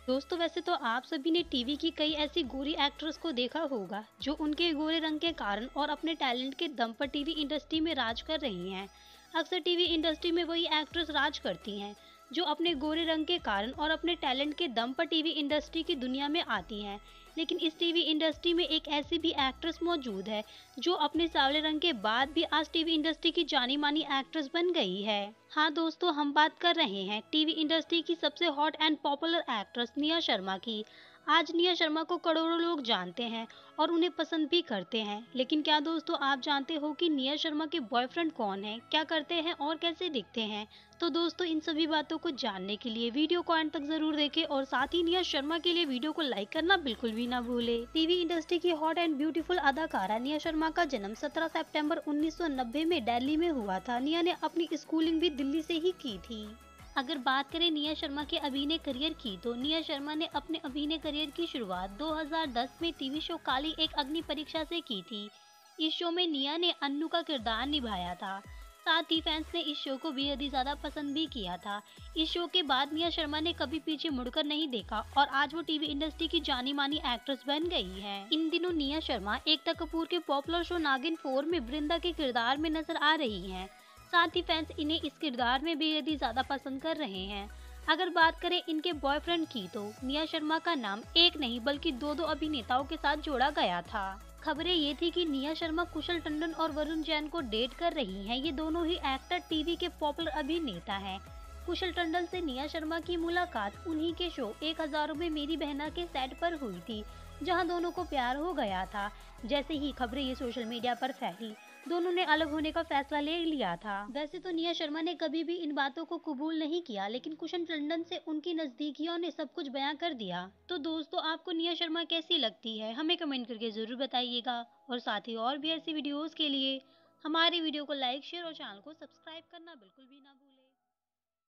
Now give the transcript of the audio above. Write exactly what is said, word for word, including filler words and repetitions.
दोस्तों वैसे तो आप सभी ने टीवी की कई ऐसी गोरी एक्ट्रेस को देखा होगा जो उनके गोरे रंग के कारण और अपने टैलेंट के दम पर टीवी इंडस्ट्री में राज कर रही हैं। अक्सर टीवी इंडस्ट्री में वही एक्ट्रेस राज करती हैं जो अपने गोरे रंग के कारण और अपने टैलेंट के दम पर टीवी इंडस्ट्री की दुनिया में आती हैं। लेकिन इस टीवी इंडस्ट्री में एक ऐसी भी एक्ट्रेस मौजूद है जो अपने सांवले रंग के बाद भी आज टीवी इंडस्ट्री की जानी मानी एक्ट्रेस बन गई है। हाँ दोस्तों, हम बात कर रहे हैं टीवी इंडस्ट्री की सबसे hot and popular actress Nia Sharma की। आज निया शर्मा को करोड़ों लोग जानते हैं और उन्हें पसंद भी करते हैं। लेकिन क्या दोस्तों आप जानते हो कि निया शर्मा के बॉयफ्रेंड कौन है, क्या करते हैं और कैसे दिखते हैं? तो दोस्तों इन सभी बातों को जानने के लिए वीडियो को अंत तक जरूर देखें और साथ ही निया शर्मा के लिए वीडियो को लाइक करना बिल्कुल भी ना भूले। टीवी इंडस्ट्री की हॉट एंड ब्यूटीफुल अदाकारा निया शर्मा का जन्म सत्रह सितंबर उन्नीस सौ नब्बे में दिल्ली में हुआ था। निया ने अपनी स्कूलिंग भी दिल्ली से ही की थी। अगर बात करें निया शर्मा के अभिनय करियर की, तो निया शर्मा ने अपने अभिनय करियर की शुरुआत दो हज़ार दस में टीवी शो काली एक अग्नि परीक्षा से की थी। इस शो में निया ने अन्नू का किरदार निभाया था। साथ ही फैंस ने इस शो को बेहद ही ज्यादा पसंद भी किया था। इस शो के बाद निया शर्मा ने कभी पीछे मुड़कर नहीं देखा और आज वो टीवी इंडस्ट्री की जानी मानी एक्ट्रेस बन गई है। इन दिनों निया शर्मा एकता कपूर के पॉपुलर शो नागिन फोर में वृंदा के किरदार में नजर आ रही हैं। साथ ही फैंस इन्हें इस किरदार में बेहद ही ज्यादा पसंद कर रहे हैं। अगर बात करें इनके बॉयफ्रेंड की, तो निया शर्मा का नाम एक नहीं बल्कि दो दो अभिनेताओं के साथ जोड़ा गया था। खबरें ये थी कि निया शर्मा कुशल टंडन और वरुण जैन को डेट कर रही हैं। ये दोनों ही एक्टर टीवी के पॉपुलर अभिनेता हैं। कुशल टंडन से निया शर्मा की मुलाकात उन्हीं के शो एक हजारों में मेरी बहना के सेट पर हुई थी, जहां दोनों को प्यार हो गया था। जैसे ही खबरें ये सोशल मीडिया पर फैली, दोनों ने अलग होने का फैसला ले लिया था। वैसे तो निया शर्मा ने कभी भी इन बातों को कबूल नहीं किया, लेकिन कुशल टंडन से उनकी नजदीकियों ने सब कुछ बयां कर दिया। तो दोस्तों आपको निया शर्मा कैसी लगती है, हमें कमेंट करके जरूर बताइएगा। और साथ ही और भी ऐसी वीडियोस के लिए हमारी वीडियो को लाइक शेयर और चैनल को सब्सक्राइब करना बिल्कुल भी ना भूलें।